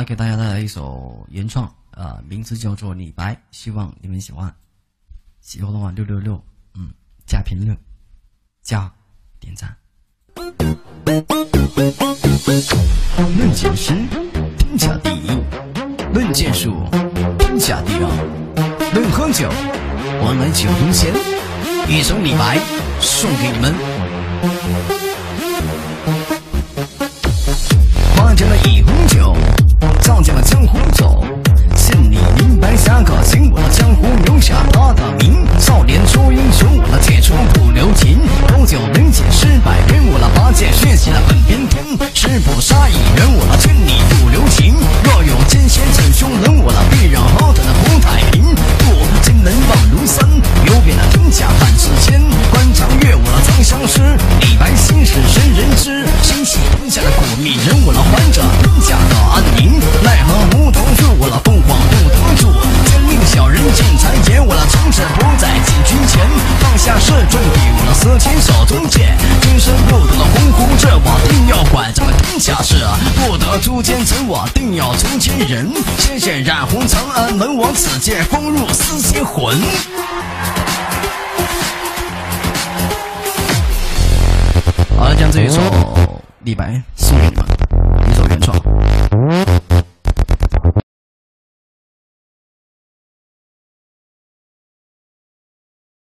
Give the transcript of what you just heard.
来给大家带来一首原创，名字叫做《李白》，希望你们喜欢。喜欢的话666，加评论，加点赞。论景诗，天下第一；论剑术，天下第二；论喝酒，我来酒中仙。一首李白送给你们。花间的一壶酒，造进了江湖走。见你明白侠客行，我的江湖留下他的名。少年出英雄，我的铁杵不留情。斗酒能解诗百篇，我的八戒学习了本边天。誓不杀一人，我的劝你不留情。若有奸邪逞凶人，我的必让好等的不太平。不今能望如山，游遍了天下半世间。观长乐，我的长相识。李白心事谁人知？心系天下的古秘人，我的还者天下的安宁。奈何无头树，我的凤凰不得住。奸佞小人见财劫，我的从此不再进军前。放下是重笔，我的死情手中剑。今生不得的鸿鹄志，我定要管这个天下事。不得诛奸臣，我定要除奸人。谢谢染红长安门，我此剑锋入丝心魂。好了，将这一首李白送给你们。